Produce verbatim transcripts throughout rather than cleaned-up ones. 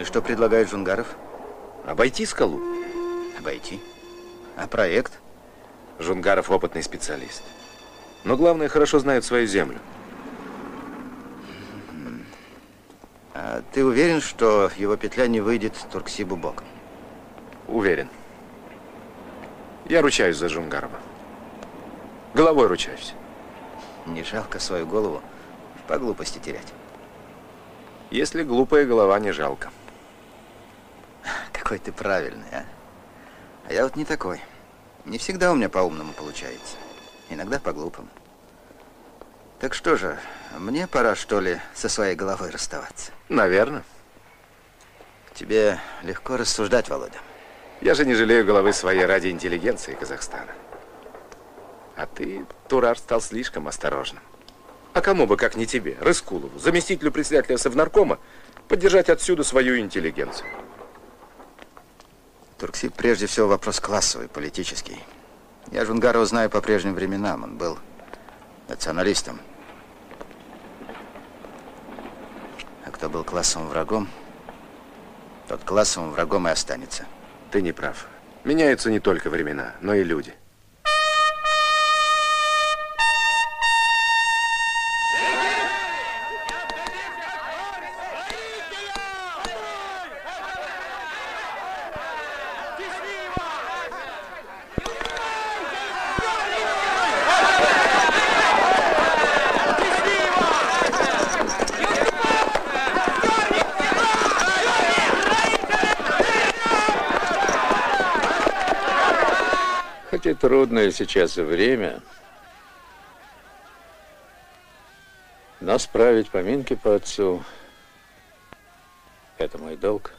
и что предлагает Жунгаров? Обойти скалу. Обойти? А проект? Жунгаров опытный специалист. Но главное, хорошо знает свою землю. А ты уверен, что его петля не выйдет Турксибу боком? Уверен. Я ручаюсь за Жунгарова. Головой ручаюсь. Не жалко свою голову по глупости терять? Если глупая голова, не жалко. Какой ты правильный, а? А я вот не такой. Не всегда у меня по-умному получается. Иногда по-глупому. Так что же, мне пора, что ли, со своей головой расставаться? Наверное. Тебе легко рассуждать, Володя. Я же не жалею головы своей ради интеллигенции Казахстана. А ты, Турар, стал слишком осторожным. А кому бы, как не тебе, Рыскулову, заместителю председателя Совнаркома, поддержать отсюда свою интеллигенцию? Турксиб прежде всего вопрос классовый, политический. Я Жунгарова знаю по прежним временам. Он был националистом. А кто был классовым врагом, тот классовым врагом и останется. Ты не прав. Меняются не только времена, но и люди. Хоть и трудное сейчас время, но справить поминки по отцу — это мой долг.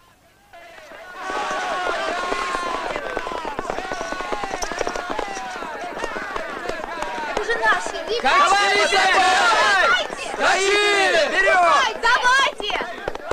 Уже наши! Давайте! Давайте! Вперед! Давайте!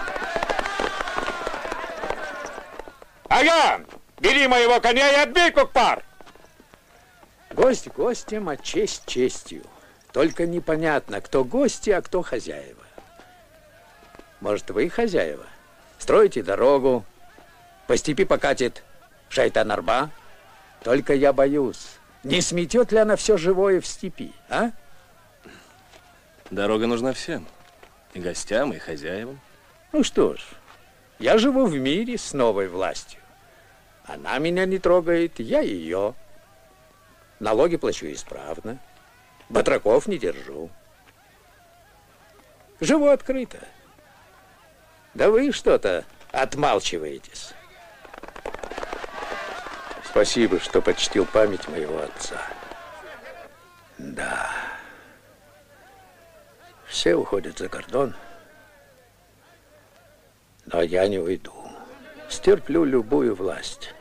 Аян, бери моего коня и отбей, Кукпар! Гость гостем, а честь честью. Только непонятно, кто гости, а кто хозяева. Может, вы хозяева? Строите дорогу, по степи покатит шайтан-арба. Только я боюсь, не сметет ли она все живое в степи, а? Дорога нужна всем. И гостям, и хозяевам. Ну что ж, я живу в мире с новой властью. Она меня не трогает, я ее. Налоги плачу исправно. Батраков не держу. Живу открыто. Да вы что-то отмалчиваетесь. Спасибо, что почтил память моего отца. Да. Все уходят за кордон. Но я не уйду. Стерплю любую власть.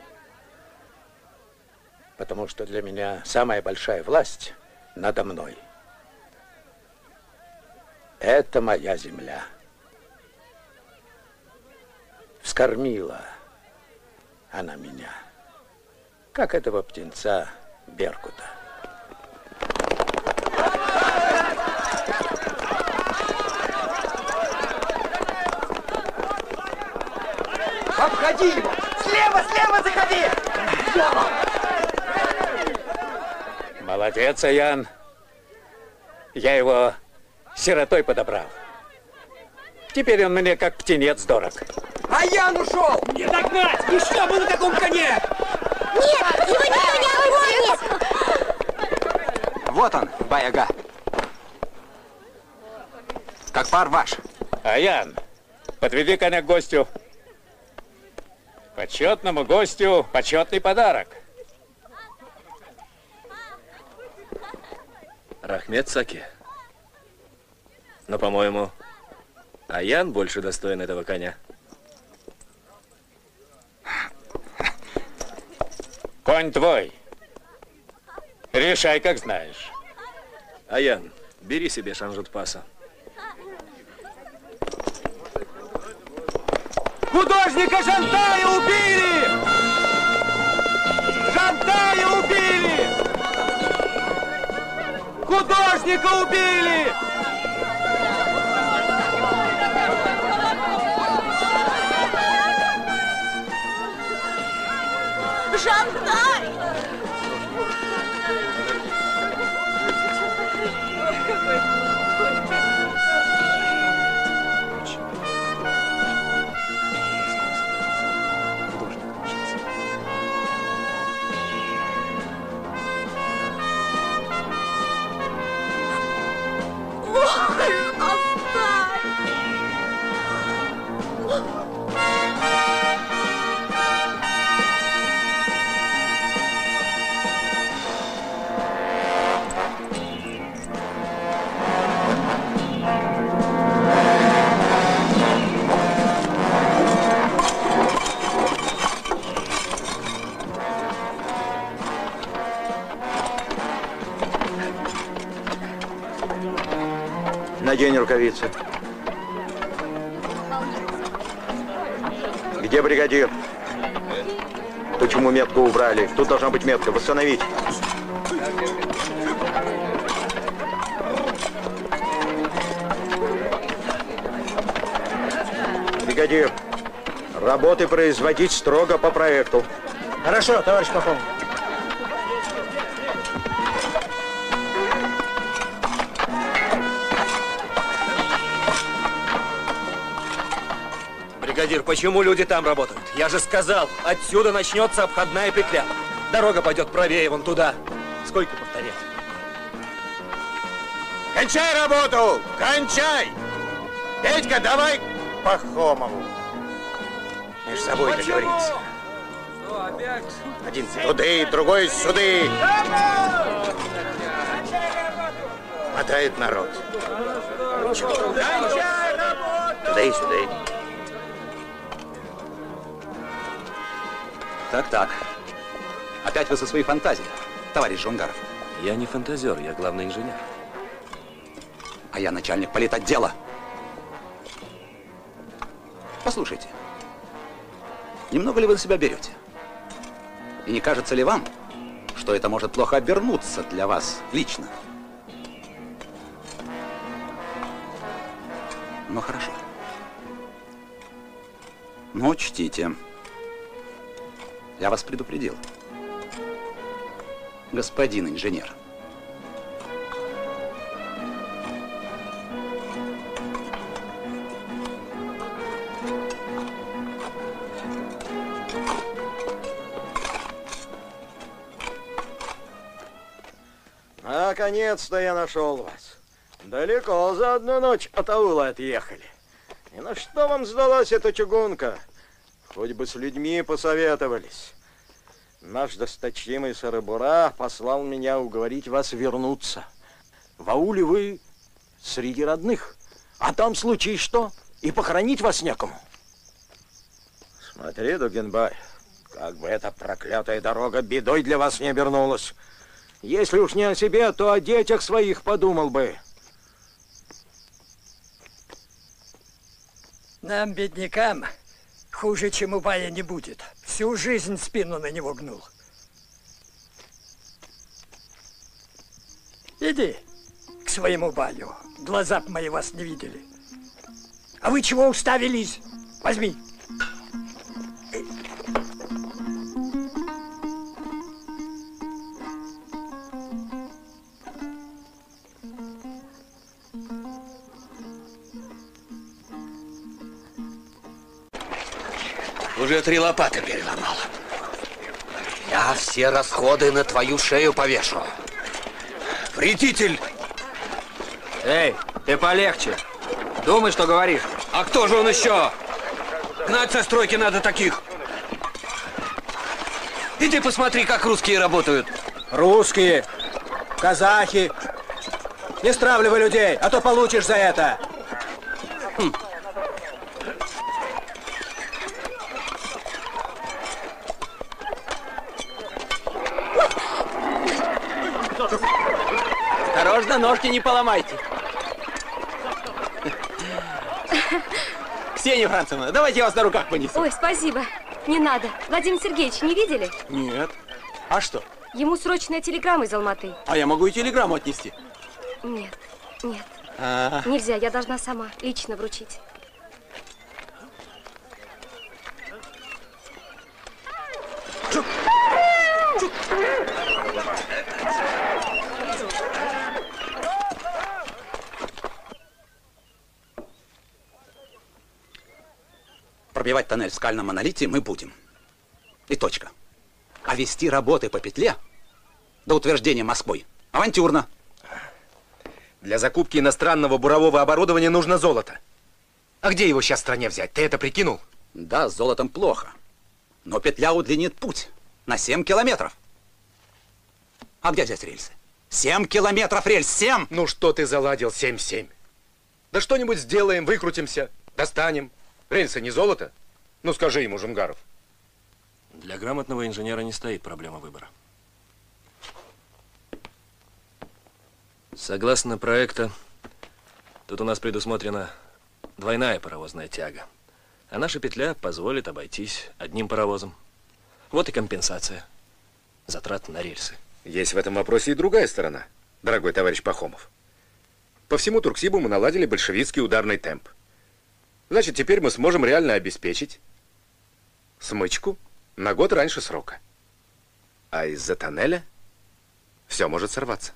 Потому что для меня самая большая власть надо мной. Это моя земля. Вскормила она меня, как этого птенца Беркута. Обходи его! Слева, слева заходи! Молодец, Аян. Я его сиротой подобрал. Теперь он мне как птенец дорог. Аян ушел! Не догнать! Еще бы на таком коне! Нет, его никто не обгонит! Вот он, Баяга. Как пар ваш. Аян, подведи коня к гостю. Почетному гостю почетный подарок. Рахмет Саки. Но, по-моему, Аян больше достоин этого коня. Конь твой. Решай, как знаешь. Аян, бери себе Шанжутпаса. Художника Жантая убили! Жантая убили! Художника убили! Жантай! Надень рукавицы. Где бригадир? Почему метку убрали? Тут должна быть метка. Восстановить. Бригадир, работы производить строго по проекту. Хорошо, товарищ полковник. Бригадир, почему люди там работают? Я же сказал, отсюда начнется обходная петля. Дорога пойдет правее, вон туда. Сколько повторять? Кончай работу! Кончай! Петька, давай Пахомову. Между собой договориться. Что, опять? Один туды, другой сюды. Мотает народ. Туда и сюда. Так, так. Опять вы со своей фантазией, товарищ Жунгаров. Я не фантазер, я главный инженер. А я начальник политотдела. Послушайте, немного ли вы на себя берете? И не кажется ли вам, что это может плохо обернуться для вас лично? Ну, хорошо. Но учтите. Я вас предупредил. Господин инженер. Наконец-то я нашел вас. Далеко за одну ночь от аула отъехали. И на что вам сдалась эта чугунка? Хоть бы с людьми посоветовались. Наш досточтимый Сарабура послал меня уговорить вас вернуться. В ауле вы среди родных, а там случай что, и похоронить вас некому. Смотри, Дугенбай, как бы эта проклятая дорога бедой для вас не обернулась. Если уж не о себе, то о детях своих подумал бы. Нам, беднякам, хуже, чем у бая, не будет. Всю жизнь спину на него гнул. Иди к своему баю. Глаза б мои вас не видели. А вы чего уставились? Возьми. Уже три лопаты переломал. Я все расходы на твою шею повешу. Вредитель! Эй, ты полегче. Думай, что говоришь. А кто же он еще? Гнать со стройки надо таких. Иди посмотри, как русские работают. Русские, казахи. Не стравливай людей, а то получишь за это. Хм. Осторожно, ножки не поломайте. Ксения Францевна, давайте я вас на руках понесу. Ой, спасибо. Не надо. Владимир Сергеевич, не видели? Нет. А что? Ему срочная телеграмма из Алматы. А я могу и телеграмму отнести. Нет, нет. А-а-а. Нельзя, я должна сама лично вручить. пробивать тоннель в скальном монолите мы будем. И точка. А вести работы по петле до утверждения Москвой авантюрно. Для закупки иностранного бурового оборудования нужно золото. А где его сейчас в стране взять? Ты это прикинул? Да, с золотом плохо. Но петля удлинит путь на семь километров. А где взять рельсы? семь километров рельс, семь! Ну что ты заладил семь-семь? Да что-нибудь сделаем, выкрутимся, достанем. Рельсы не золото? Ну скажи ему, Жунгаров. Для грамотного инженера не стоит проблема выбора. Согласно проекту, тут у нас предусмотрена двойная паровозная тяга. А наша петля позволит обойтись одним паровозом. Вот и компенсация затрат на рельсы. Есть в этом вопросе и другая сторона, дорогой товарищ Пахомов. По всему Турксибу мы наладили большевистский ударный темп. Значит, теперь мы сможем реально обеспечить смычку на год раньше срока. А из-за тоннеля все может сорваться.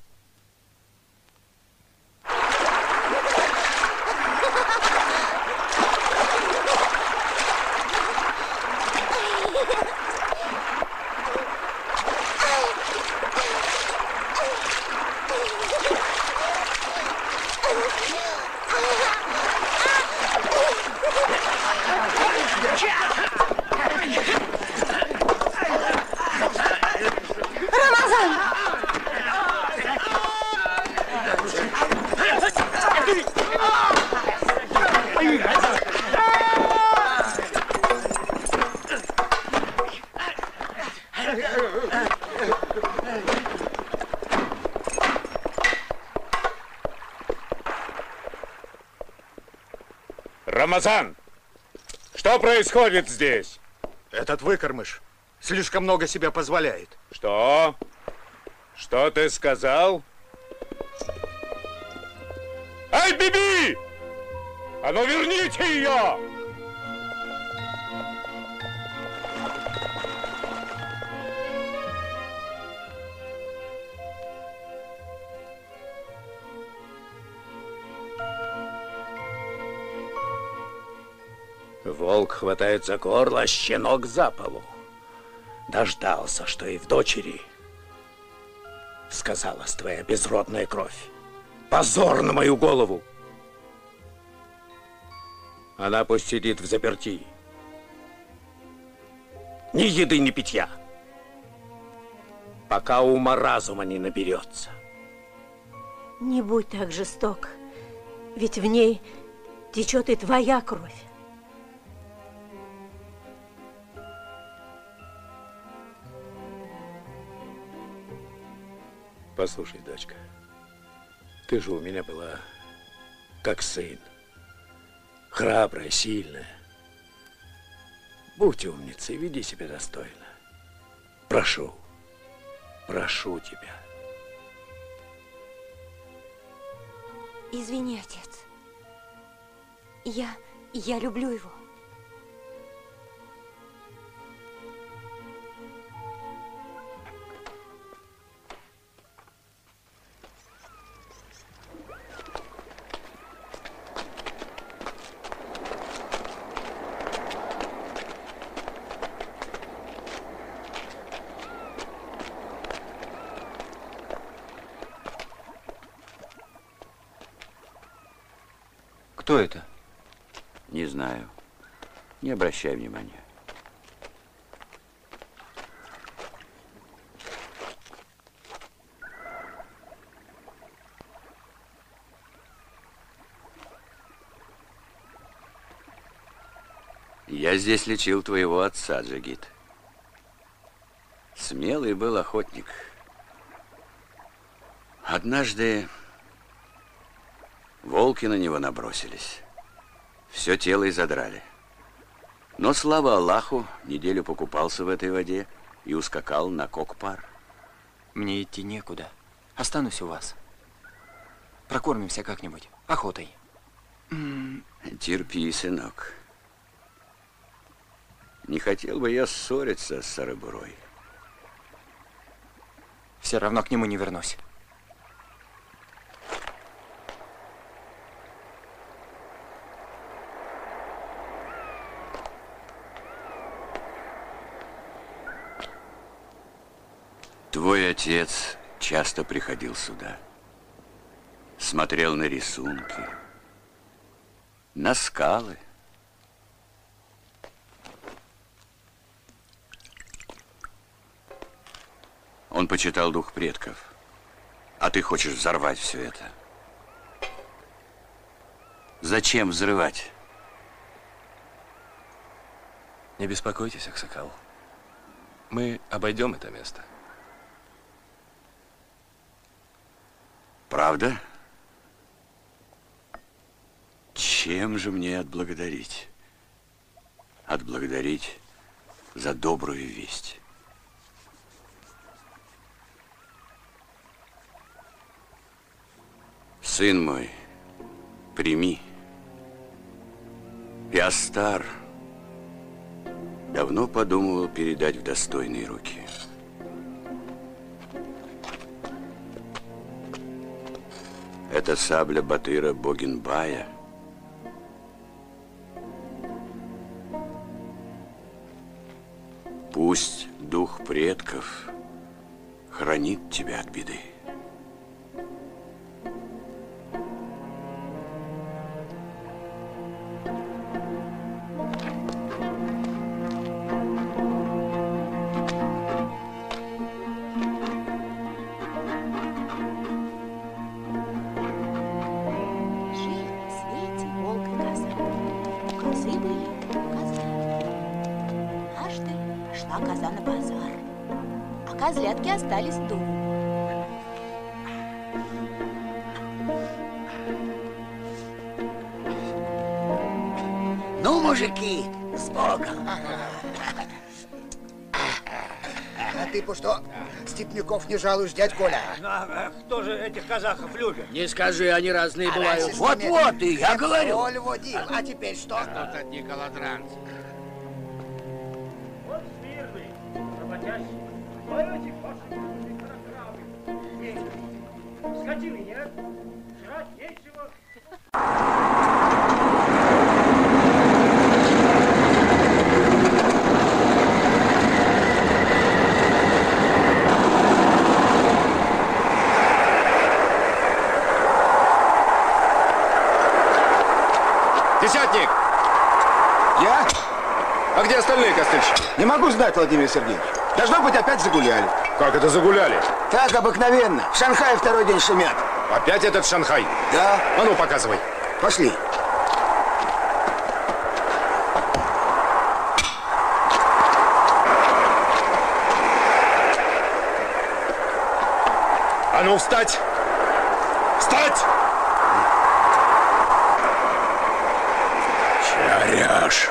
Рамазан, что происходит здесь? Этот выкормыш слишком много себя позволяет. Что? Что ты сказал? Эй, Биби! А ну верните ее! Волк хватает за горло, а щенок за полу. Дождался, что и в дочери сказалась твоя безродная кровь. Позор на мою голову! Она пусть сидит в заперти. Ни еды, ни питья. Пока ума разума не наберется. Не будь так жесток, ведь в ней течет и твоя кровь. Послушай, дочка, ты же у меня была как сын. Храбрая, сильная. Будь умницей, веди себя достойно. Прошу, прошу тебя. Извини, отец. Я, я люблю его. Кто это? Не знаю. Не обращай внимания. Я здесь лечил твоего отца, Джигит. Смелый был охотник. Однажды волки на него набросились. Все тело изодрали. Но, слава Аллаху, неделю покупался в этой воде и ускакал на Кокпар. Мне идти некуда. Останусь у вас. Прокормимся как-нибудь. Охотой. Терпи, сынок. Не хотел бы я ссориться с Сарабурой. Все равно к нему не вернусь. Твой отец часто приходил сюда, смотрел на рисунки, на скалы. Он почитал дух предков, а ты хочешь взорвать все это. Зачем взрывать? Не беспокойтесь, Аксакал. Мы обойдем это место. Правда? Чем же мне отблагодарить? Отблагодарить за добрую весть. Сын мой, прими. Я стар. Давно подумывал передать в достойные руки. Это сабля Батыра Богинбая. Пусть дух предков хранит тебя от беды. Коза на базар, а козлятки остались дома. Ну, мужики, с Богом. А ты по что, степняков не жалуешь, дядь Коля? Ну, а кто же этих казахов любит? Не скажи, они разные А бывают. раньше с Вот-вот, ними и я говорю. Коль водил, а теперь что? Что-то одни голодранцы. Вот смирный, работящий. Поете, пошли, красавы. Скотины нет, жрать нечего. Десятник! Я? А где остальные костыльщики? Не могу знать, Владимир Сергеевич. Должно быть, опять загуляли. Как это загуляли? Так обыкновенно. В Шанхае второй день шумят. Опять этот Шанхай? Да. А ну, показывай. Пошли. А ну, встать! Встать! Чаряш.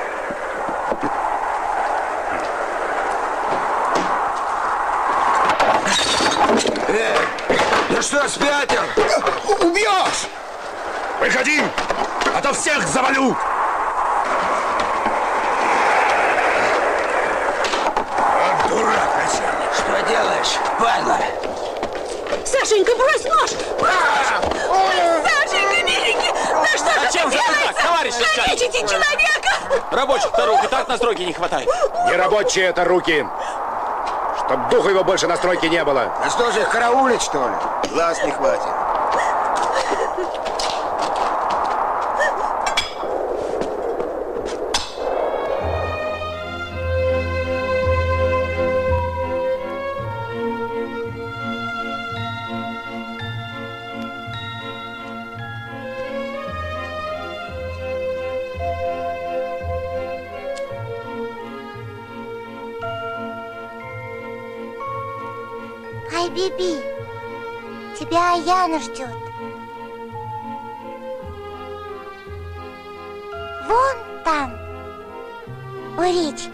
Эй, ты что, спятил? Убьешь! Выходи, а то всех завалю! Вот дурак, начальник. Что делаешь, падла? Сашенька, брось нож! Сашенька, миленький! Да что же Зачем ты же вы делаете? так, товарищ начальник? Калечите человека! Рабочих-то рук и так на стройке не хватает. Не рабочие это руки. Чтоб духу его больше на стройке не было. А что же, их караулить, что ли? Глаз не хватит. Ай, Биби, тебя Аяна ждет. Вон там, у речки.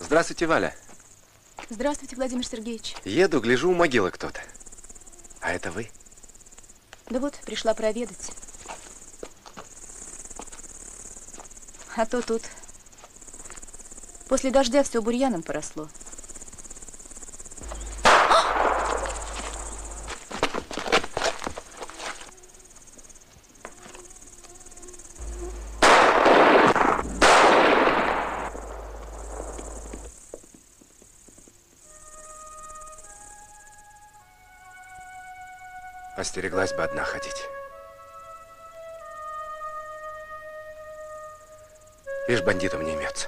Здравствуйте, Валя. Здравствуйте, Владимир Сергеевич. Еду, гляжу, у могилы кто-то. А это вы? Да вот, пришла проведать. А то тут после дождя все бурьяном поросло. Остереглась бы одна ходить. Лишь бандитом не имется.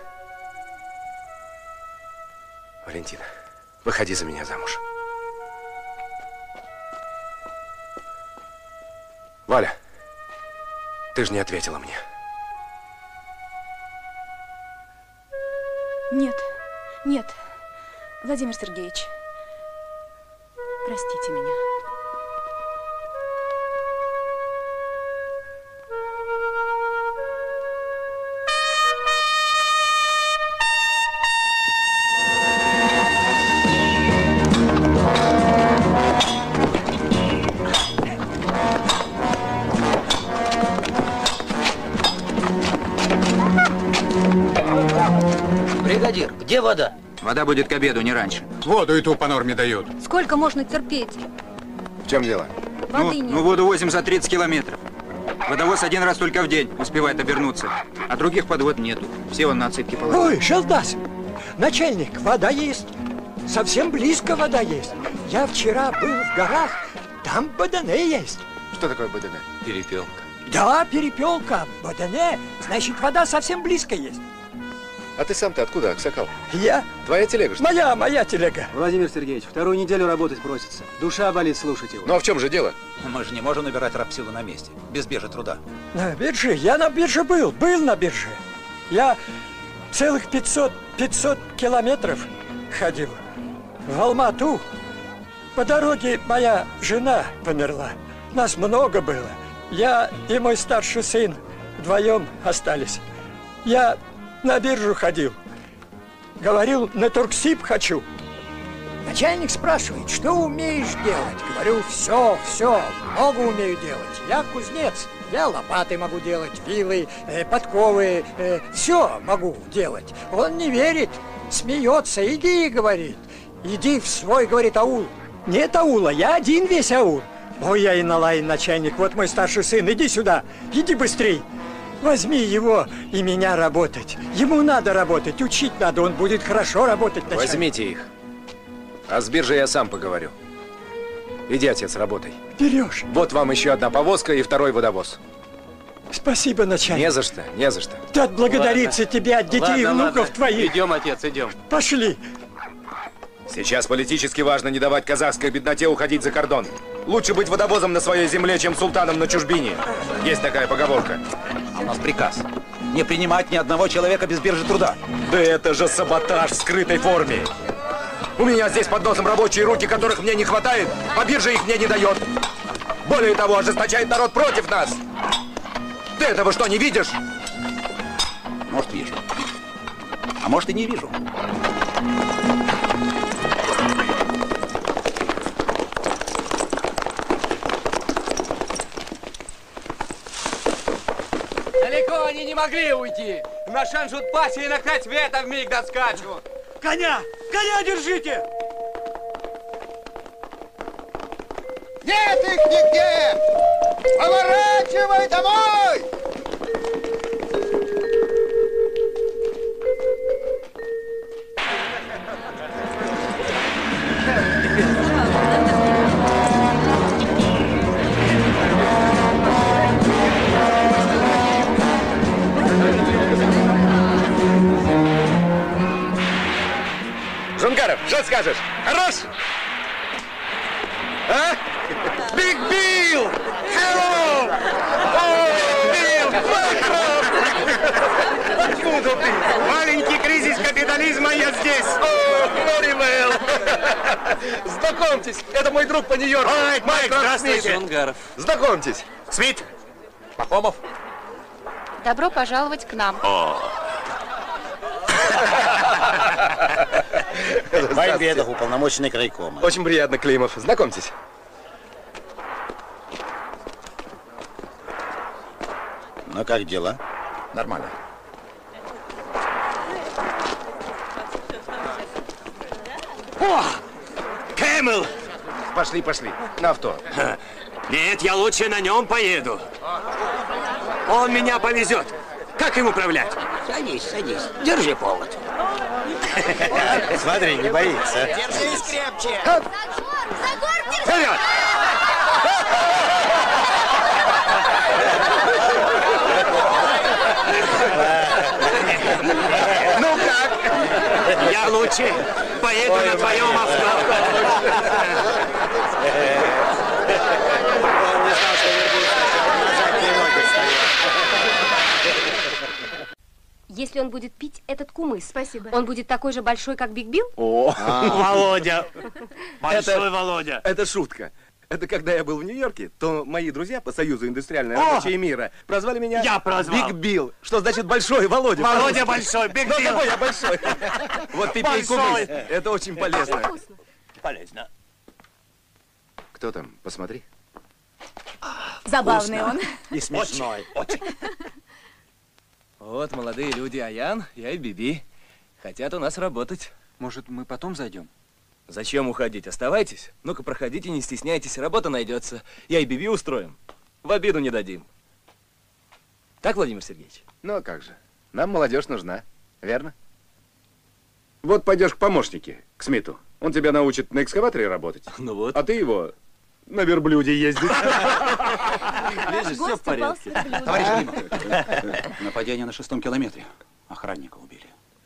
Валентина, выходи за меня замуж. Валя, ты же не ответила мне. Нет, нет, Владимир Сергеевич, простите меня. Бригадир, где вода? Вода будет к обеду, не раньше. Воду и ту по норме дают. Сколько можно терпеть? В чем дело? Воды ну, нет. ну, воду возим за тридцать километров. Водовоз один раз только в день успевает обернуться. А других подвод нету. Все вон на отсыпке положили. Ой, Шалдас, начальник, вода есть. Совсем близко вода есть. Я вчера был в горах, там бадане есть. Что такое бадане? Перепелка. Да, перепелка, бадане. Значит, вода совсем близко есть. А ты сам-то откуда, Аксакал? Я? Твоя телега, что ли? Моя, моя телега. Владимир Сергеевич, вторую неделю работать просится. Душа болит слушать его. Ну а в чем же дело? Мы же не можем набирать рабсилу на месте, без биржи труда. На бирже? Я на бирже был, был на бирже. Я целых пятьсот, пятьсот километров ходил в Алмату. По дороге моя жена померла. Нас много было. Я и мой старший сын вдвоем остались. Я на биржу ходил. Говорил, на Турксиб хочу. Начальник спрашивает, что умеешь делать? Говорю, все, все, много умею делать. Я кузнец, я лопаты могу делать, вилы, э, подковы, э, все могу делать. Он не верит, смеется, иди, говорит. Иди в свой, говорит, аул. Нет аула, я один весь аул. Ой, я и налаян, начальник, вот мой старший сын, иди сюда, иди быстрей. Возьми его и меня работать. Ему надо работать, учить надо, он будет хорошо работать. Начальник. Возьмите их. А с биржей я сам поговорю. Иди, отец, работай. Берешь. Вот вам еще одна повозка и второй водовоз. Спасибо, начальник. Не за что, не за что. Да отблагодариться Ладно. тебе от детей Ладно, и внуков ладно. твоих. Идем, отец, идем. Пошли. Сейчас политически важно не давать казахской бедноте уходить за кордон. Лучше быть водовозом на своей земле, чем султаном на чужбине. Есть такая поговорка. А у нас приказ. Не принимать ни одного человека без биржи труда. Да это же саботаж в скрытой форме. У меня здесь под носом рабочие руки, которых мне не хватает, а биржа их мне не дает. Более того, ожесточает народ против нас. Ты этого что, не видишь? Может, вижу. А может, и не вижу. Далеко они не могли уйти. На Шанжут-пасе и на Хатьве вмиг доскачут. Коня! Коня держите! Нет их нигде! Поворачивай домой! Жунгаров, что скажешь? Хорош? А? Биг Билл! Hello! О, Билл! Откуда ты? Маленький кризис капитализма, я здесь. О, Моримейл! Знакомьтесь, это мой друг по Нью-Йорку. Майк, Майк, здравствуйте. Жунгаров. Знакомьтесь. Смит. Пахомов. Добро пожаловать к нам. О. Байбедов, уполномоченный крайкома. Очень приятно, Климов. Знакомьтесь. Ну, как дела? Нормально. О! Кэмел! Пошли, пошли. На авто. Нет, я лучше на нем поеду. Он меня повезет. Как им управлять? Садись, садись. Держи повод. Смотри, не боится. Держись крепче. Вперед! Ну как? Я лучше поеду на твоем авто. Если он будет пить этот кумыс, спасибо. Он будет такой же большой, как Биг Билл? О, Володя! Большой Это- Володя! Это шутка. Это когда я был в Нью-Йорке, то мои друзья по Союзу индустриальной О! рабочей мира прозвали меня Я прозвал. Биг Билл, что значит большой Володя. Володя по-русски. большой, Биг Ну, Билл. какой я большой. Вот ты пей Большой. кумыс. Это очень полезно. Полезно. Кто там? Посмотри. Забавный он. И смешной. Очень. Вот молодые люди Аян и Ай-Биби хотят у нас работать. Может, мы потом зайдем? Зачем уходить? Оставайтесь. Ну-ка, проходите, не стесняйтесь, работа найдется. И Ай-Биби устроим. В обиду не дадим. Так, Владимир Сергеевич? Ну а как же? Нам молодежь нужна, верно? Вот пойдешь к помощнике, к Смиту. Он тебя научит на экскаваторе работать. Ну вот. А ты его на верблюде ездить. Лезешь, все в порядке. Товарищ Климов. Нападение на шестом километре. Охранника убили.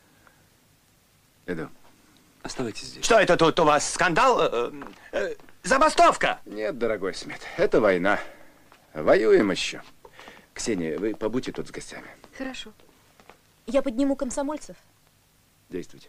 Иду. Оставайтесь здесь. Что это тут у вас? Скандал? Э, э, Забастовка? Нет, дорогой Смит, это война. Воюем еще. Ксения, вы побудьте тут с гостями. Хорошо. Я подниму комсомольцев. Действуйте.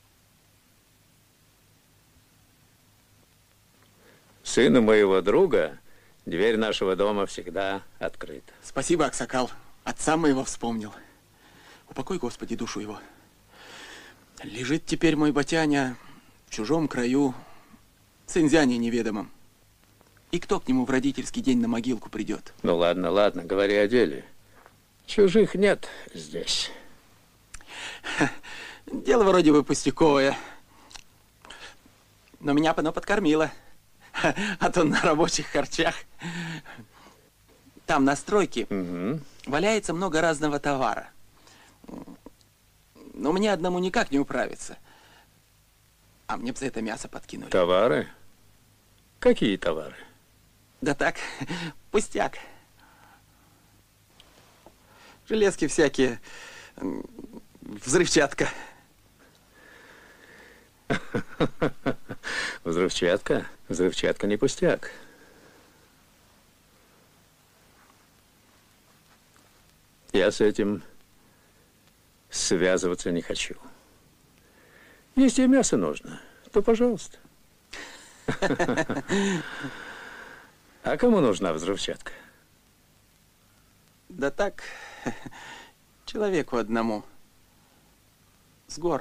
Сыну моего друга дверь нашего дома всегда открыта. Спасибо, Аксакал. Отца моего вспомнил. Упокой, Господи, душу его. Лежит теперь мой батяня в чужом краю, в Цинзяне неведомом. И кто к нему в родительский день на могилку придет? Ну ладно, ладно, говори о деле. Чужих нет здесь. Дело вроде бы пустяковое. Но меня бы оно подкормило. А то на рабочих харчах. Там на стройке валяется много разного товара. Но мне одному никак не управиться. А мне бы за это мясо подкинули. Товары? Какие товары? Да так, пустяк. Железки всякие, м, взрывчатка. Взрывчатка? Взрывчатка не пустяк. Я с этим связываться не хочу. Если мясо нужно, то пожалуйста. А кому нужна взрывчатка? Да так, человеку одному. С гор.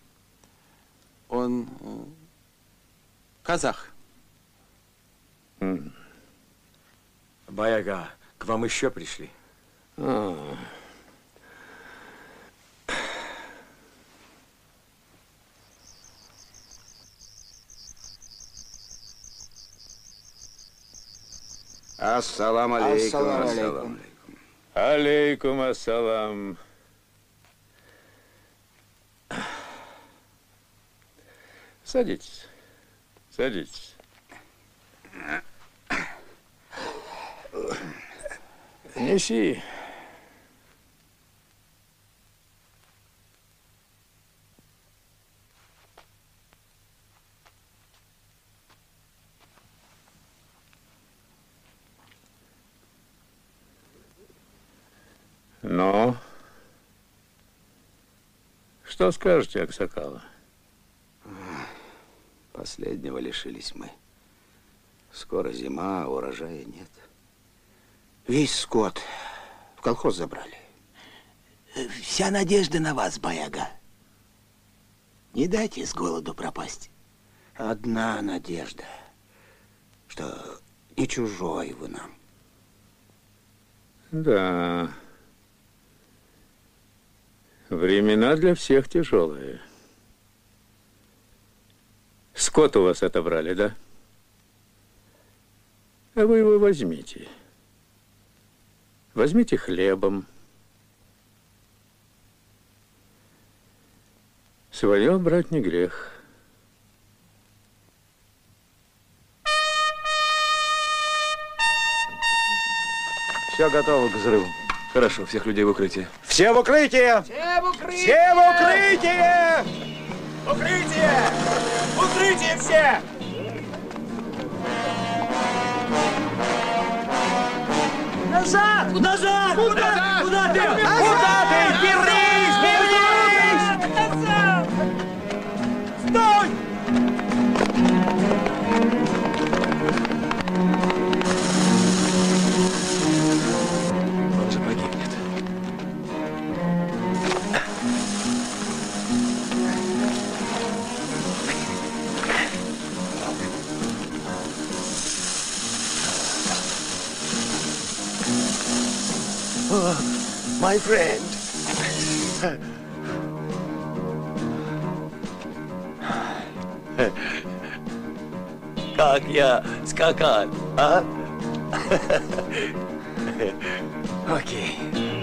Он э, казах. М. Баяга, к вам еще пришли. А. Ассалам алейкум. Ассалам Ассалам. Алейкум ассалам. Садитесь. Садитесь. Неси. Ну, что скажете, Аксакала? Последнего лишились мы. Скоро зима, а урожая нет. Весь скот в колхоз забрали. Вся надежда на вас, Баяга. Не дайте с голоду пропасть. Одна надежда, что не чужой вы нам. Да. Времена для всех тяжелые. Скот у вас отобрали, да? А вы его возьмите. Возьмите хлебом. Свое брать не грех. Все готово к взрыву. Хорошо, всех людей в укрытие. Все в укрытие! Все в укрытие! Все в укрытие! Укрытие! Укрытие все! Назад! Назад! Куда? Куда ты? Куда ты? Вернись! Вернись! Назад! Стой! Он же погибнет. Oh, my friend. Как я скакал, а? Окей.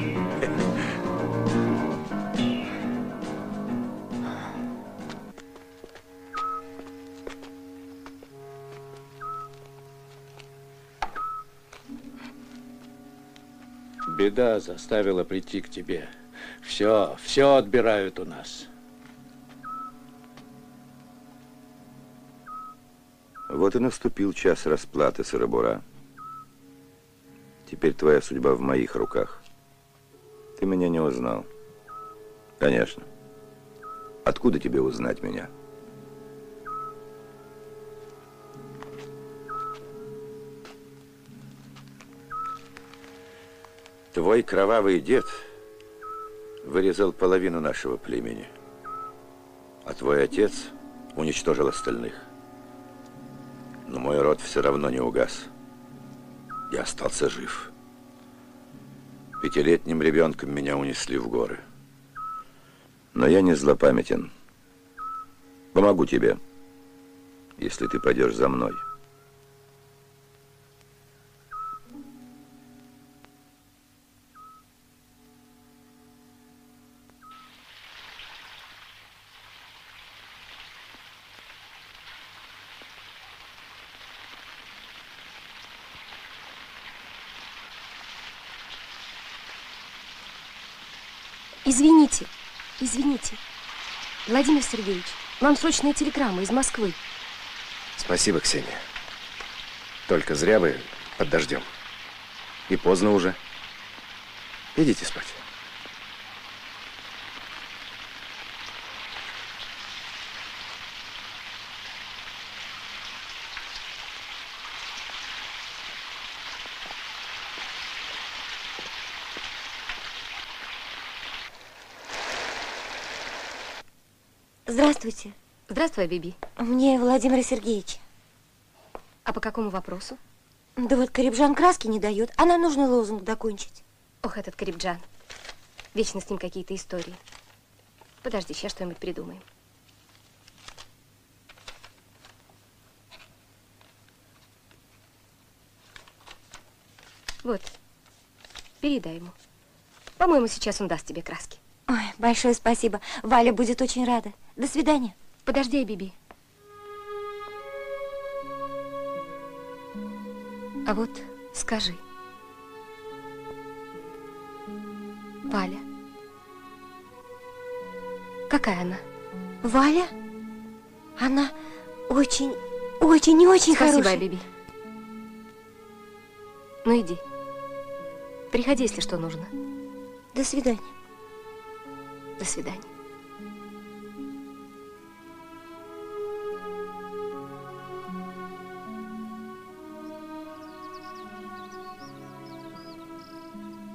Беда заставила прийти к тебе. Все, все отбирают у нас. Вот и наступил час расплаты, Сарабура. Теперь твоя судьба в моих руках. Ты меня не узнал. Конечно. Откуда тебе узнать меня? Твой кровавый дед вырезал половину нашего племени, а твой отец уничтожил остальных. Но мой род все равно не угас. Я остался жив. Пятилетним ребенком меня унесли в горы. Но я не злопамятен. Помогу тебе, если ты пойдешь за мной. Извините, извините. Владимир Сергеевич, вам срочная телеграмма из Москвы. Спасибо, Ксения. Только зря вы под дождем. И поздно уже. Идите спать. Здравствуйте. Здравствуй, Биби. Мне Владимира Сергеевича. А по какому вопросу? Да вот Карибжан краски не дает, а нам нужно лозунг докончить. Ох, этот Карибжан. Вечно с ним какие-то истории. Подожди, сейчас что-нибудь придумаем. Вот, передай ему. По-моему, сейчас он даст тебе краски. Ой, большое спасибо. Валя будет очень рада. До свидания. Подожди, Биби. А вот скажи. Валя. Какая она? Валя? Она очень, очень и очень Спасибо, хорошая. Биби. Ну иди. Приходи, если что нужно. До свидания. До свидания.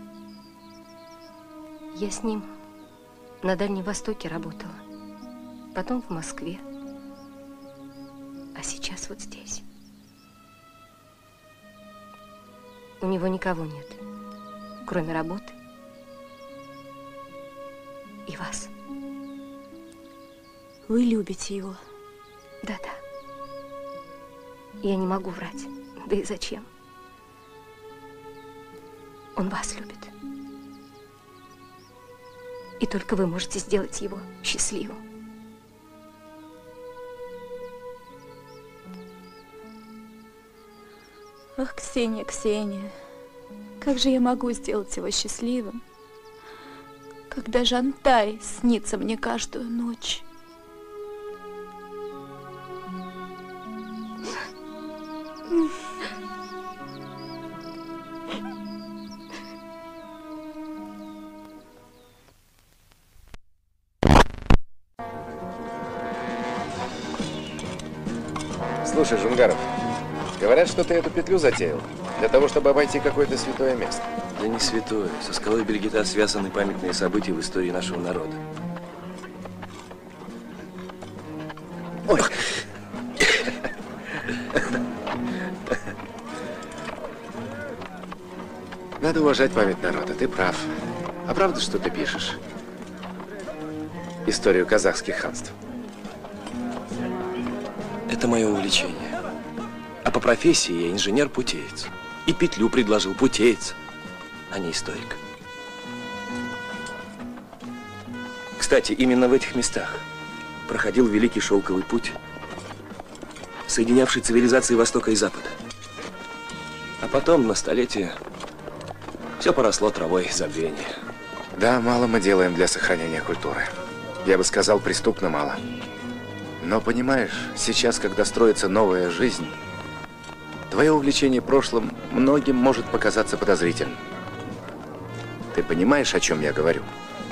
Я с ним на Дальнем Востоке работала. потом в Москве, а сейчас вот здесь. У него никого нет, кроме работы и вас. Вы любите его? Да-да. Я не могу врать. Да и зачем? Он вас любит. И только вы можете сделать его счастливым. Ах, Ксения, Ксения, как же я могу сделать его счастливым, когда Жантай снится мне каждую ночь? Слушай, Жунгаров, говорят, что ты эту петлю затеял для того, чтобы обойти какое-то святое место. Да не святое. Со скалой Бельгита связаны памятные события в истории нашего народа. Ой. Надо уважать память народа, ты прав. А правда, что ты пишешь? Историю казахских ханств. Это мое увлечение. А по профессии я инженер-путеец. И петлю предложил путеец, а не историк. Кстати, именно в этих местах проходил Великий Шелковый путь, соединявший цивилизации Востока и Запада. А потом, на столетие, все поросло травой забвения. Да, мало мы делаем для сохранения культуры. Я бы сказал, преступно мало. Но понимаешь, сейчас, когда строится новая жизнь, твое увлечение прошлым многим может показаться подозрительным. Ты понимаешь, о чем я говорю?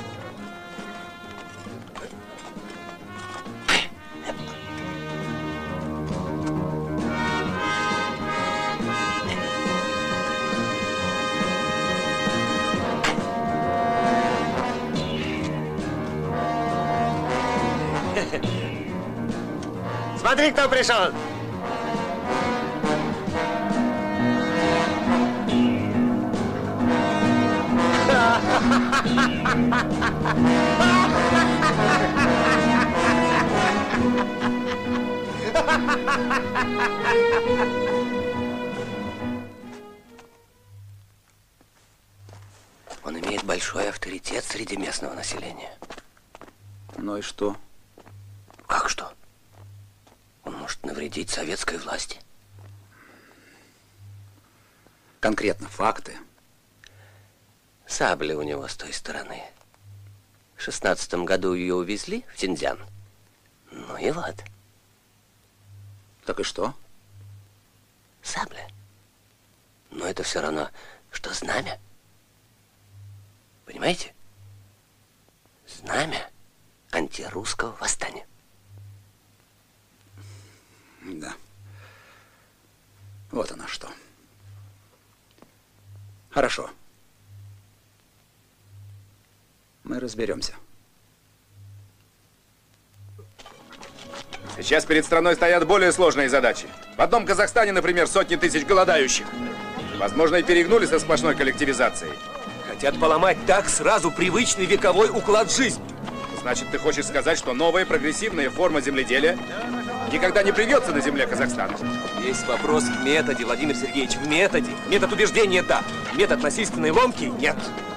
Смотри, кто пришел! Он имеет большой авторитет среди местного населения. Ну и что? Как что? Он может навредить советской власти. Конкретно факты. Сабля у него с той стороны. В шестнадцатом году ее увезли в Синьцзян. Ну и вот. Так и что? Сабля. Но это все равно, что знамя. Понимаете? Знамя антирусского восстания. Да. Вот оно что. Хорошо. Мы разберемся. Сейчас перед страной стоят более сложные задачи. В одном Казахстане, например, сотни тысяч голодающих. Возможно, и перегнули со сплошной коллективизацией. Хотят поломать так сразу привычный вековой уклад жизни. Значит, ты хочешь сказать, что новая прогрессивная форма земледелия никогда не придется на земле Казахстана? Есть вопрос в методе, Владимир Сергеевич, в методе. Метод убеждения – да. Метод насильственной ломки – нет.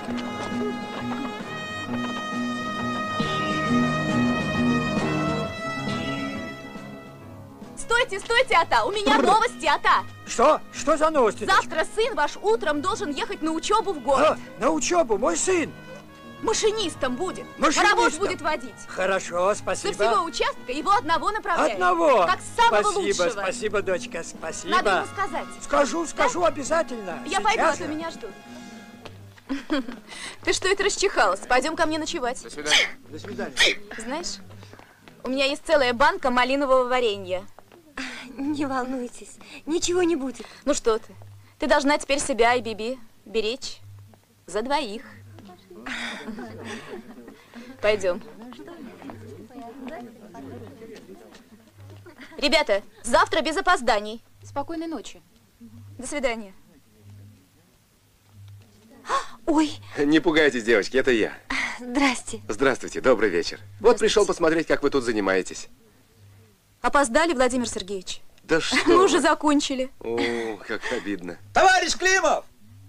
Стойте, стойте, Ата! У меня новости, Ата! Что? Что за новости? Завтра сын ваш утром должен ехать на учебу в город. А, на учебу? Мой сын? Машинистом будет. Машинистом? Паровоз будет водить. Хорошо, спасибо. Со всего участка его одного направляют. Одного? Как самого спасибо, лучшего. Спасибо, дочка, спасибо. Надо ему сказать. Скажу, скажу да? обязательно. Я Сейчас пойду, а же. то меня ждут. Ты что это расчихалась? Пойдем ко мне ночевать. До свидания. До свидания. Знаешь, у меня есть целая банка малинового варенья. Не волнуйтесь, ничего не будет. Ну что ты? Ты должна теперь себя и Биби беречь за двоих. Пойдем. Ребята, завтра без опозданий. Спокойной ночи. До свидания. Ой. Не пугайтесь, девочки, это я. Здрасте. Здравствуйте, добрый вечер. Вот пришел посмотреть, как вы тут занимаетесь. Опоздали, Владимир Сергеевич? Да что Мы вы. уже закончили. О, как обидно. Товарищ Климов!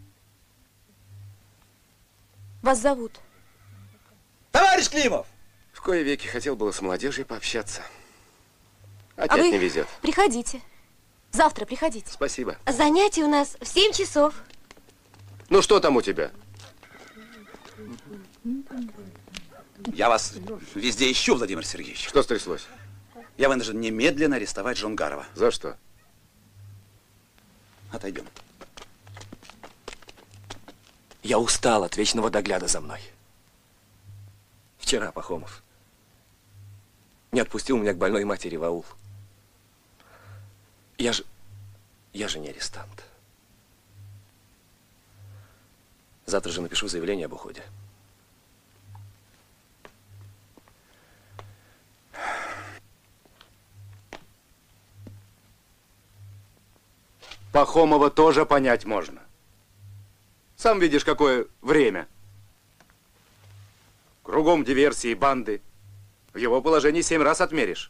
Вас зовут? Товарищ Климов! В кое веки хотел было с молодежью пообщаться. А Опять вы не везет. приходите. Завтра приходите. Спасибо. Занятия у нас в семь часов. Ну что там у тебя? Я вас везде ищу, Владимир Сергеевич. Что стряслось? Я вынужден немедленно арестовать Жонгарова. За что? Отойдем. Я устал от вечного догляда за мной. Вчера Пахомов не отпустил меня к больной матери в аул. Я же... Я же не арестант. Завтра же напишу заявление об уходе. Пахомова тоже понять можно. Сам видишь, какое время. Кругом диверсии и банды. В его положении семь раз отмеришь.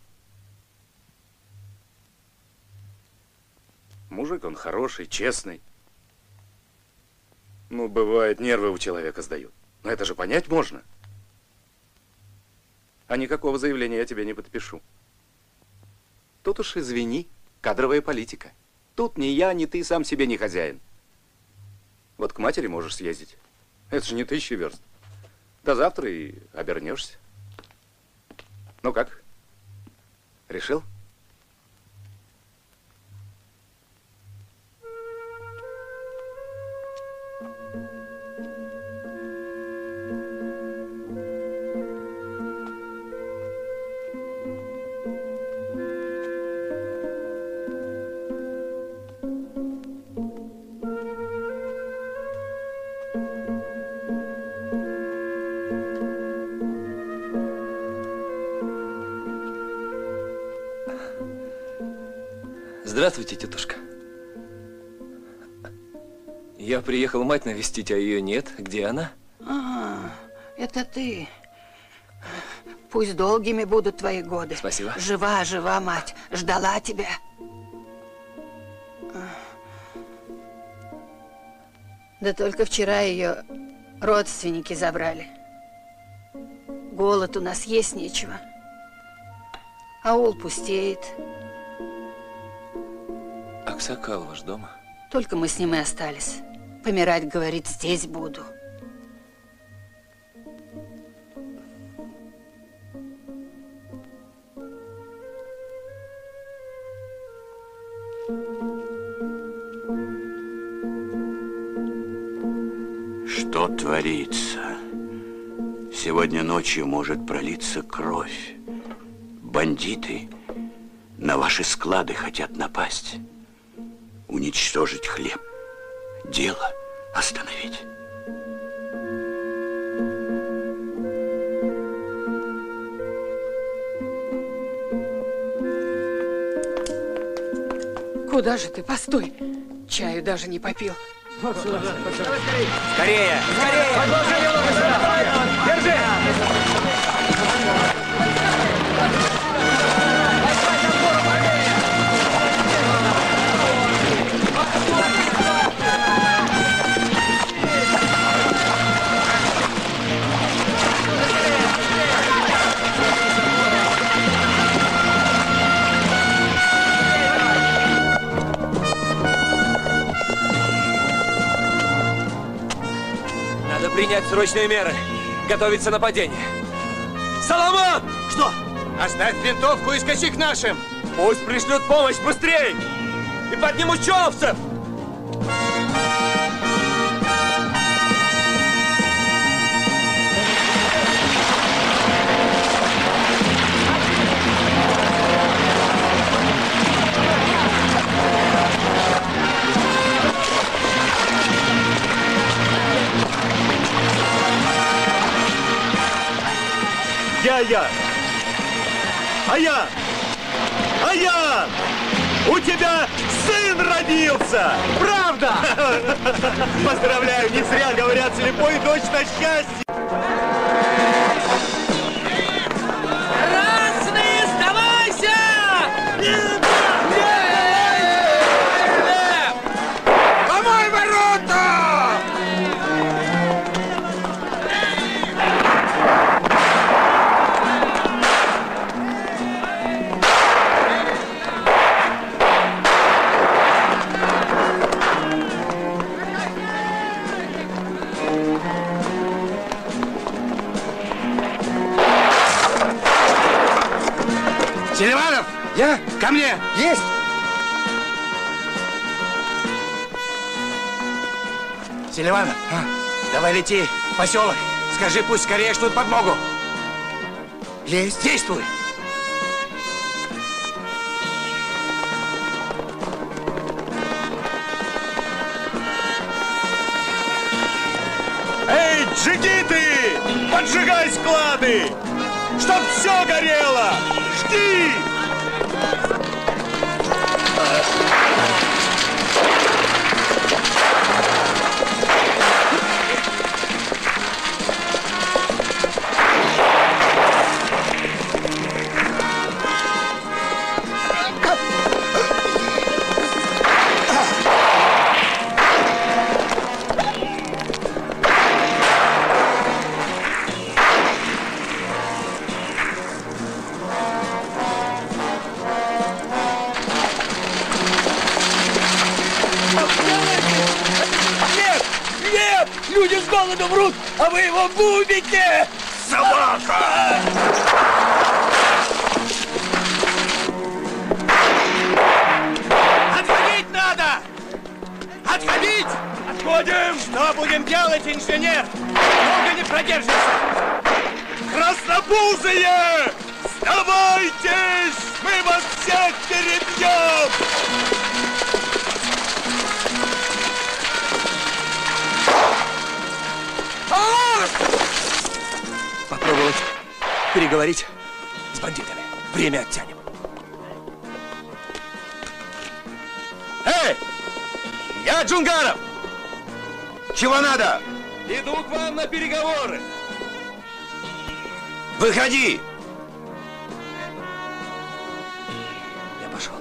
Мужик он хороший, честный. Ну, бывает, нервы у человека сдают. Но это же понять можно. А никакого заявления я тебе не подпишу. Тут уж извини, кадровая политика. Тут ни я, ни ты сам себе не хозяин. Вот к матери можешь съездить. Это же не тысячи верст. До завтра и обернешься. Ну как? Решил? Здравствуйте, тетушка. Я приехал мать навестить, а ее нет. Где она? А, это ты. Пусть долгими будут твои годы. Спасибо. Жива, жива, мать. Ждала тебя. Да только вчера ее родственники забрали. Голод у нас есть нечего. Аул пустеет. Аксакал ваш дома? Только мы с ним и остались. Помирать, говорит, здесь буду. Что творится? Сегодня ночью может пролиться кровь. Бандиты на ваши склады хотят напасть. Уничтожить хлеб. Дело остановить. Куда же ты? Постой. Чаю даже не попил. Скорее! Скорее! Подложи его сюда! Держи! Надо принять срочные меры. Готовится нападение. Соломон! Что? Оставь винтовку и скачи к нашим! Пусть пришлют помощь быстрее! И поднимут чоловцев! Я-я! А я! А я! тебя сын родился! Правда? Поздравляю, не зря говорят, слепой дочь на счастье. Красный, сдавайся! Помой ворота! Селиванов! Я? Ко мне! Есть! Селиванов, а? Давай лети в поселок. Скажи, пусть скорее шлют подмогу. Есть. Действуй. Эй, джигиты! Поджигай склады! Чтоб все горело! Жги! Люди с голоду мрут, а вы его губите! Собака! Отходить надо! Отходить! Отходим! Что будем делать, инженер? Долго не продержимся! Краснопузые! Сдавайтесь! Мы вас всех перебьем! Попробовать переговорить с бандитами. Время оттянем. Эй! Я Джунгаров! Чего надо? Иду к вам на переговоры. Выходи! Я пошел.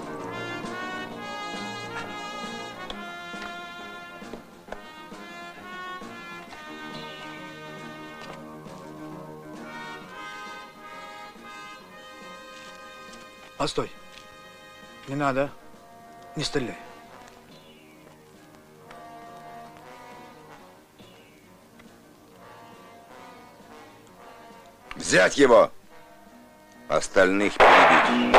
Постой. Не надо. Не стреляй. Взять его! Остальных перебить.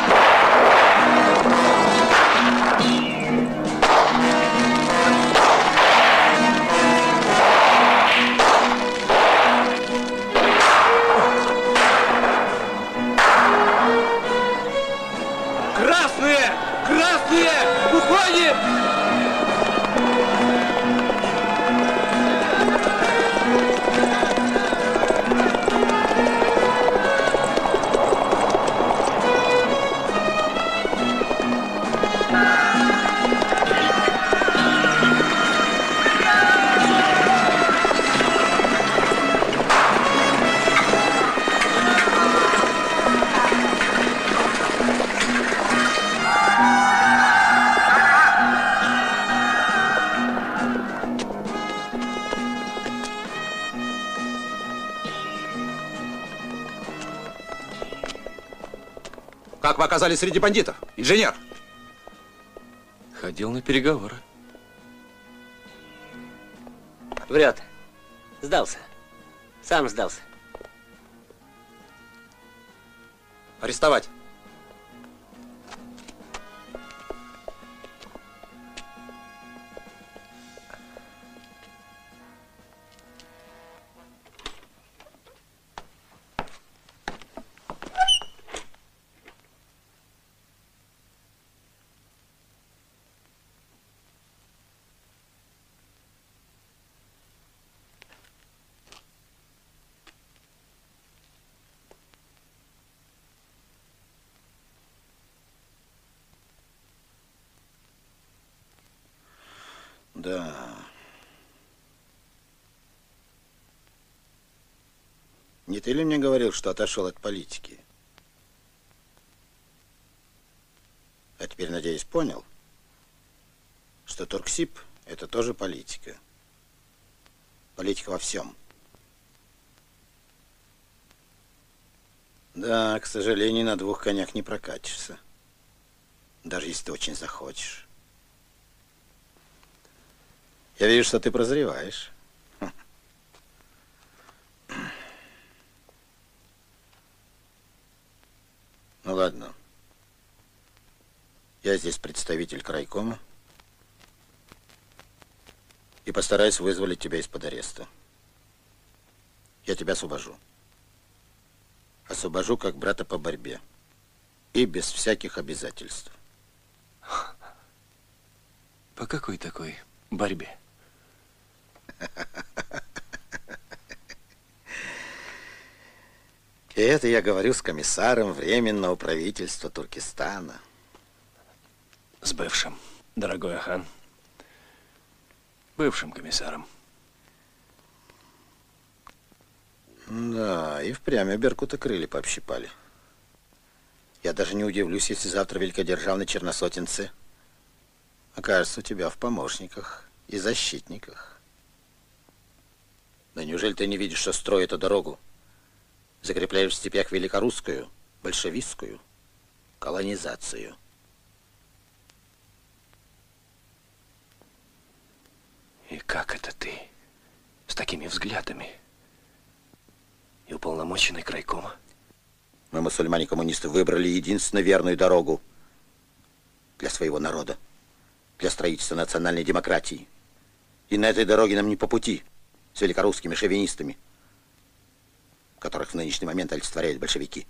Красные! Красные! Уходим! Как вы оказались среди бандитов, инженер? Ходил на переговоры. Врет. Сдался. Сам сдался. Арестовать. Да. Не ты ли мне говорил, что отошел от политики? А теперь, надеюсь, понял, что Торгсиб – это тоже политика. Политика во всем. Да, к сожалению, на двух конях не прокатишься. Даже если ты очень захочешь. Я вижу, что ты прозреваешь. Ну ладно. Я здесь представитель крайкома и постараюсь вызволить тебя из-под ареста. Я тебя освобожу. Освобожу как брата по борьбе. И без всяких обязательств. По какой такой борьбе? И это я говорю с комиссаром Временного правительства Туркестана. С бывшим, дорогой Ахан. Бывшим комиссаром. Да, и впрямь Беркута крылья пообщипали. Я даже не удивлюсь, если завтра великодержавный черносотенцы окажется у тебя в помощниках и защитниках. Да неужели ты не видишь, что строя эту дорогу закрепляешь в степях великорусскую, большевистскую колонизацию? И как это ты с такими взглядами и уполномоченный крайкома? Мы, мусульмане-коммунисты, выбрали единственно верную дорогу для своего народа, для строительства национальной демократии. И на этой дороге нам не по пути с великорусскими шовинистами, которых в нынешний момент олицетворяют большевики.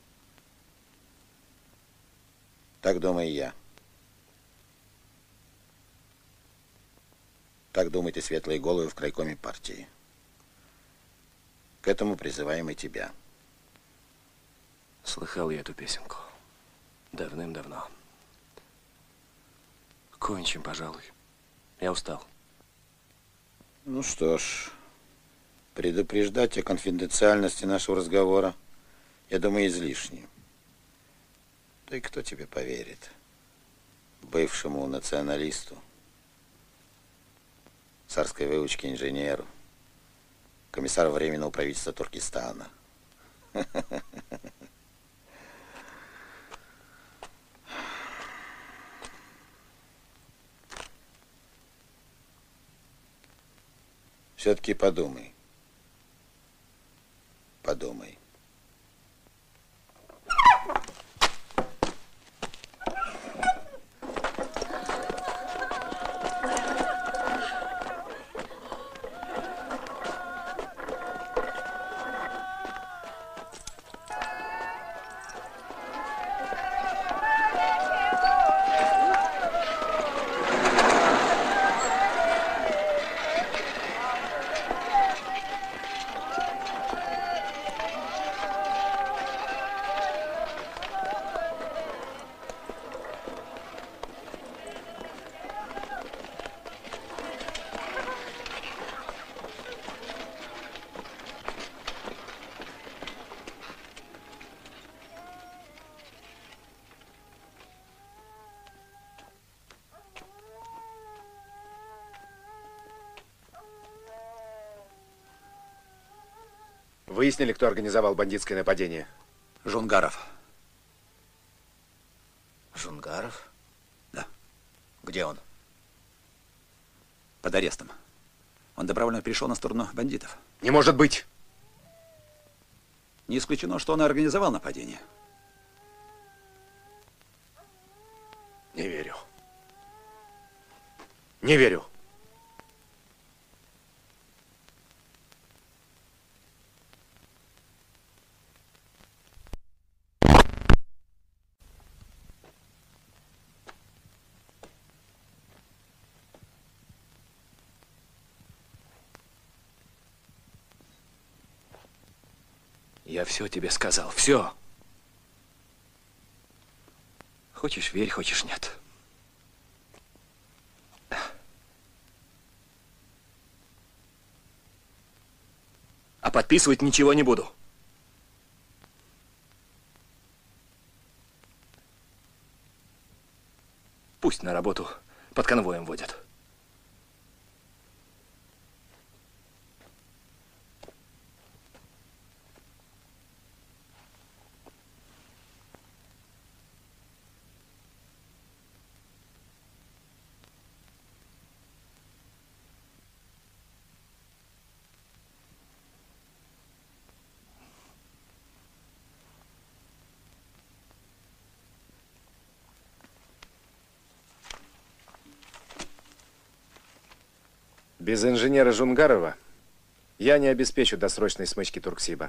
Так думаю я. Так думают и светлые головы в крайкоме партии. К этому призываем и тебя. Слыхал я эту песенку. Давным-давно. Кончим, пожалуй. Я устал. Ну что ж, предупреждать о конфиденциальности нашего разговора, я думаю, излишне. Да и кто тебе поверит? Бывшему националисту, царской выучки инженеру, комиссару Временного правительства Туркестана. Все-таки подумай. Подумай. Выяснили, кто организовал бандитское нападение? Жунгаров. Жунгаров? Да. Где он? Под арестом. Он добровольно перешел на сторону бандитов. Не может быть! Не исключено, что он и организовал нападение. Не верю. Не верю. Я все тебе сказал, все. Хочешь верь, хочешь нет. подписывать ничего не буду. Пусть на работу под конвоем водят. Без инженера Жунгарова я не обеспечу досрочной смычки Турксиба.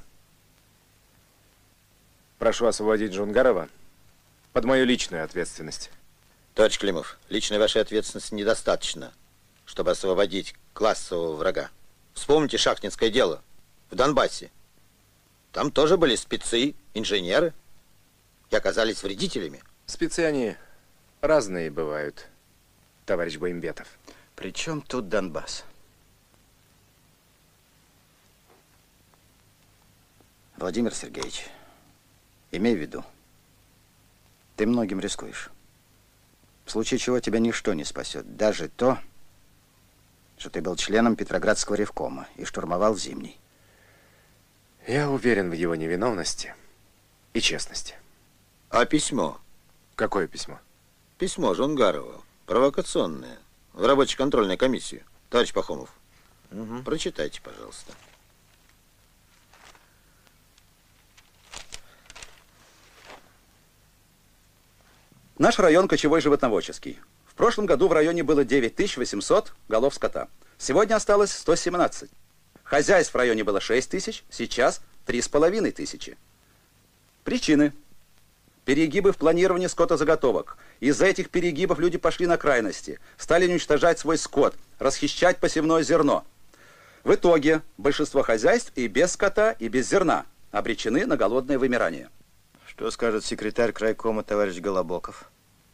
Прошу освободить Жунгарова под мою личную ответственность. Товарищ Климов, личной вашей ответственности недостаточно, чтобы освободить классового врага. Вспомните шахтинское дело в Донбассе. Там тоже были спецы, инженеры и оказались вредителями. Спецы они разные бывают, товарищ Боимбетов. При чем тут Донбасс? Владимир Сергеевич, имей в виду, ты многим рискуешь. В случае чего тебя ничто не спасет. Даже то, что ты был членом Петроградского ревкома и штурмовал Зимний. Я уверен в его невиновности и честности. А письмо? Какое письмо? Письмо Жунгарова, провокационное, в рабоче-контрольную комиссию. Товарищ Пахомов, угу. Прочитайте, пожалуйста. Наш район кочевой животноводческий. В прошлом году в районе было девять тысяч восемьсот голов скота. Сегодня осталось сто семнадцать. Хозяйств в районе было шесть тысяч, сейчас три с половиной тысячи. Причины. Перегибы в планировании скотозаготовок. Из-за этих перегибов люди пошли на крайности, стали уничтожать свой скот, расхищать посевное зерно. В итоге большинство хозяйств и без скота, и без зерна обречены на голодное вымирание. Что скажет секретарь крайкома товарищ Голобоков?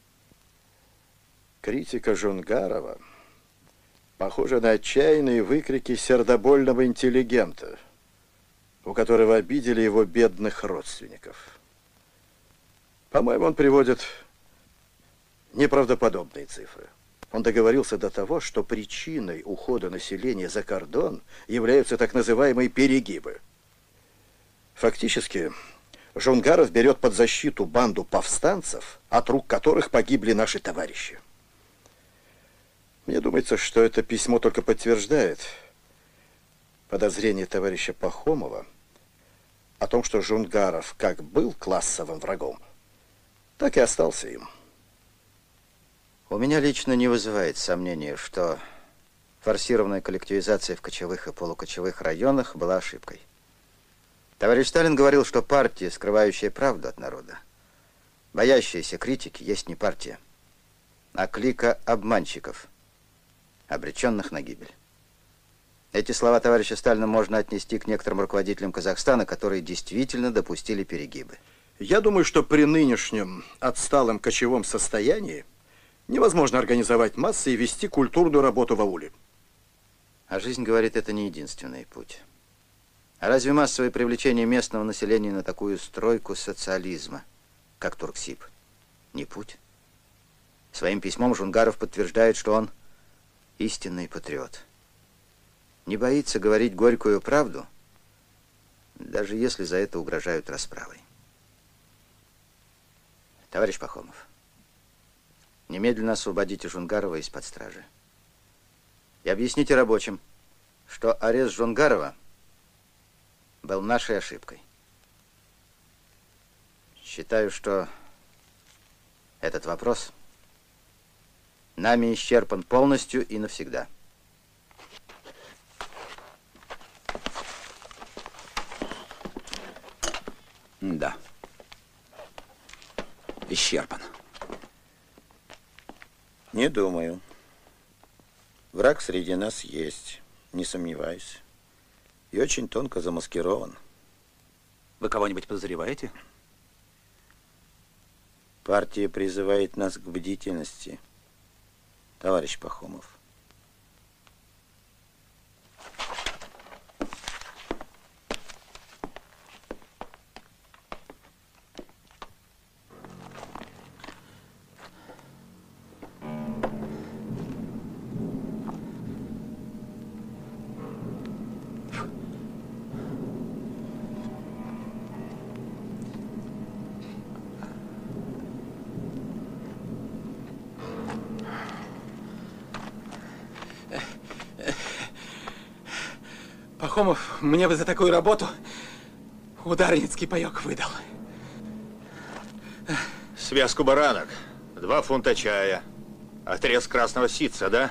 Критика Жунгарова похожа на отчаянные выкрики сердобольного интеллигента, у которого обидели его бедных родственников. По-моему, он приводит неправдоподобные цифры. Он договорился до того, что причиной ухода населения за кордон являются так называемые перегибы. Фактически, Жунгаров берет под защиту банду повстанцев, от рук которых погибли наши товарищи. Мне думается, что это письмо только подтверждает подозрение товарища Пахомова о том, что Жунгаров как был классовым врагом, так и остался им. У меня лично не вызывает сомнения, что форсированная коллективизация в кочевых и полукочевых районах была ошибкой. Товарищ Сталин говорил, что партия, скрывающая правду от народа, боящаяся критики, есть не партия, а клика обманщиков, обреченных на гибель. Эти слова товарища Сталина можно отнести к некоторым руководителям Казахстана, которые действительно допустили перегибы. Я думаю, что при нынешнем отсталом кочевом состоянии невозможно организовать массы и вести культурную работу в ауле. А жизнь говорит, это не единственный путь. А разве массовое привлечение местного населения на такую стройку социализма, как Турксиб, не путь? Своим письмом Жунгаров подтверждает, что он истинный патриот. Не боится говорить горькую правду, даже если за это угрожают расправой. Товарищ Пахомов, немедленно освободите Жунгарова из-под стражи. И объясните рабочим, что арест Жунгарова был нашей ошибкой. Считаю, что этот вопрос нами исчерпан полностью и навсегда. Да. Исчерпан. Не думаю. Враг среди нас есть, не сомневаюсь. И очень тонко замаскирован. Вы кого-нибудь подозреваете? Партия призывает нас к бдительности, товарищ Пахомов. Пахомов мне бы за такую работу ударницкий паёк выдал. Связку баранок, два фунта чая, отрез красного ситца, да?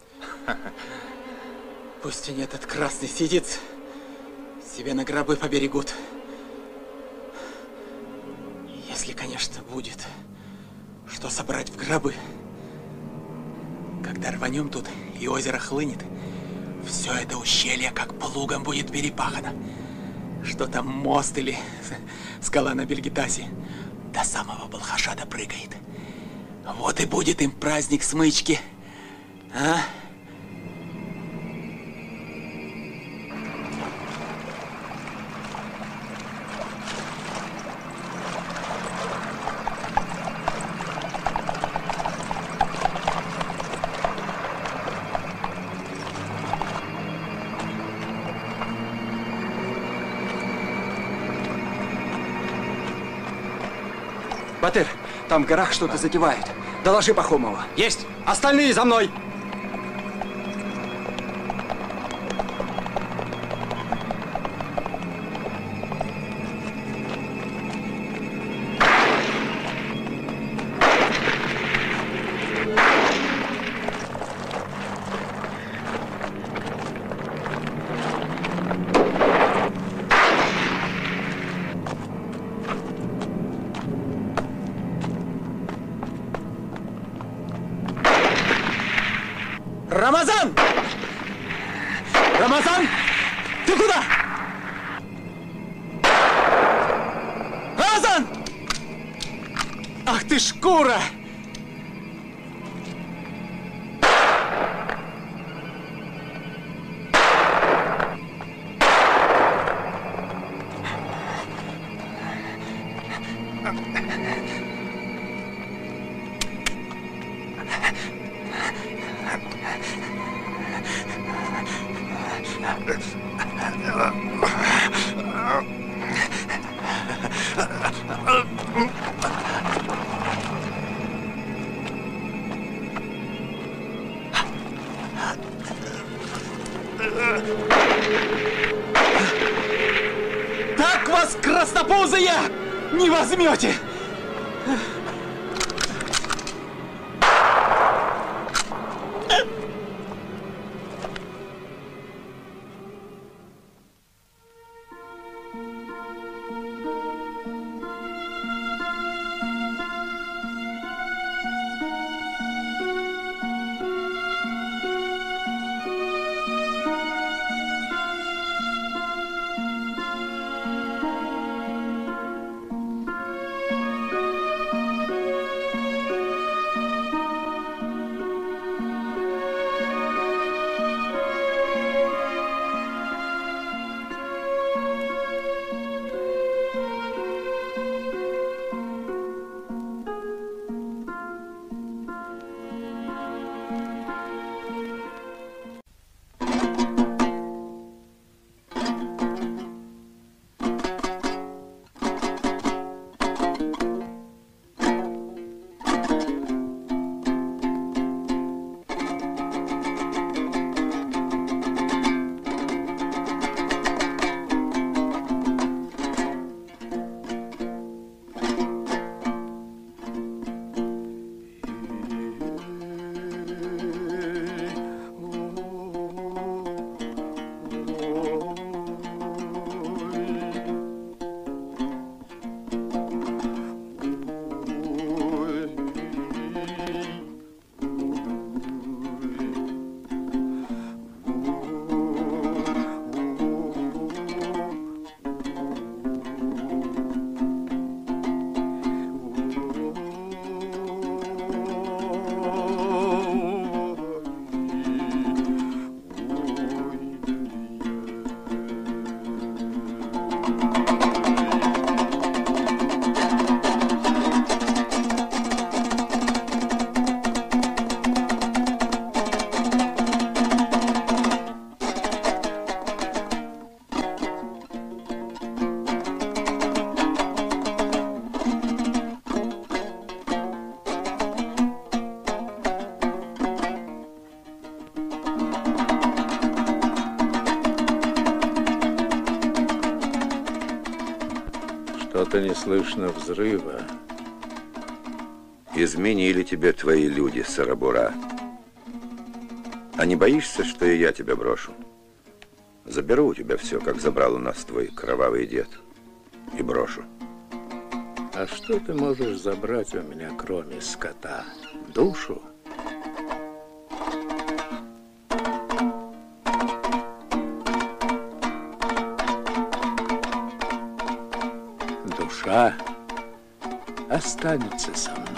Пусть они этот красный сидец себе на гробы поберегут. Если, конечно, будет что собрать в гробы. Когда рванем тут и озеро хлынет, все это ущелье как плугом будет перепахано. Что там мост или скала на Бельгитасе до самого Балхаша допрыгает. Вот и будет им праздник смычки. А? Батыр, там в горах что-то затевают. Доложи Пахомова. Есть! Остальные за мной! Рамазан! Рамазан! Ты куда? Рамазан! Ах ты шкура! Так вас, краснопузые, не возьмете! Что-то не слышно взрыва. Изменили тебе твои люди, Сарабура. А не боишься, что и я тебя брошу? Заберу у тебя все, как забрал у нас твой кровавый дед. И брошу. А что ты можешь забрать у меня, кроме скота? Душу? Душа останется со мной.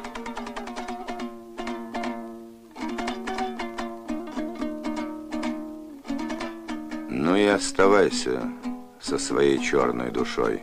Ну и оставайся со своей черной душой.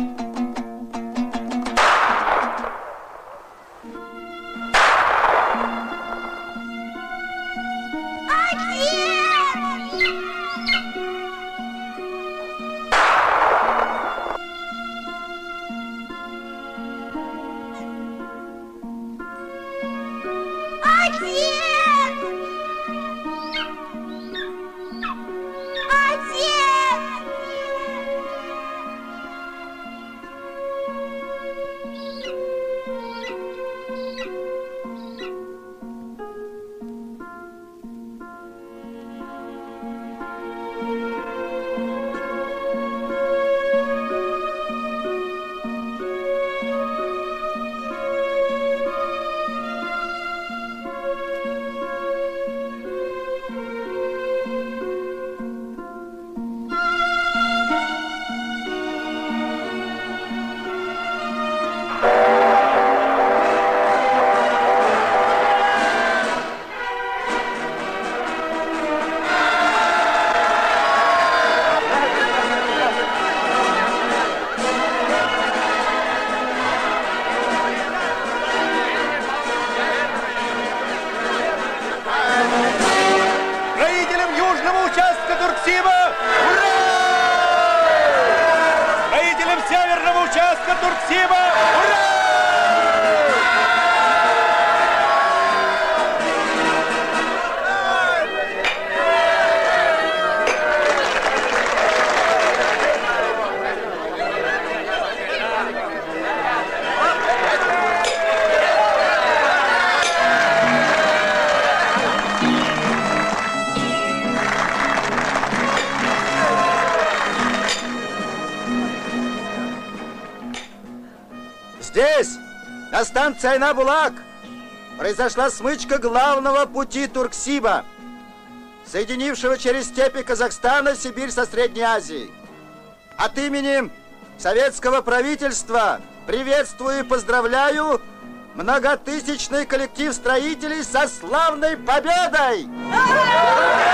Здесь, на станции Айна-Булак, произошла смычка главного пути Турксиба, соединившего через степи Казахстана Сибирь со Средней Азией. От имени советского правительства приветствую и поздравляю многотысячный коллектив строителей со славной победой!